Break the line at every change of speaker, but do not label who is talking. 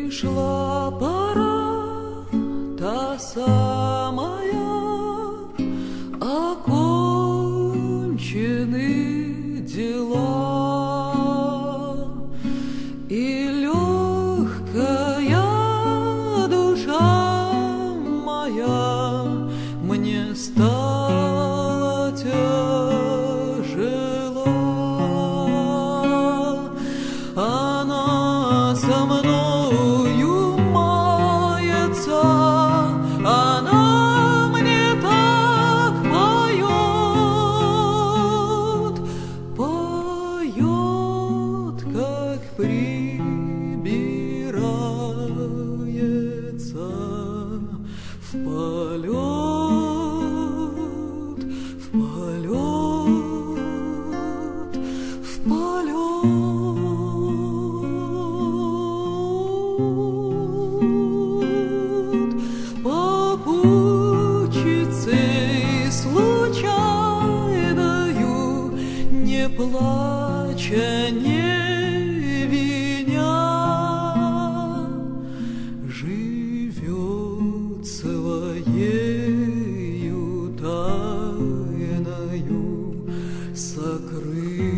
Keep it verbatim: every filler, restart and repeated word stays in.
Пришла пора, та самая, окончены дела, и легкая душа моя мне стала тяжела. Она со мною мается, она мне так поет, поет, как прибирается в полет, в полет, в полет. Попутчицей случайною, не плача, не виня, живет своею тайною сокрытой.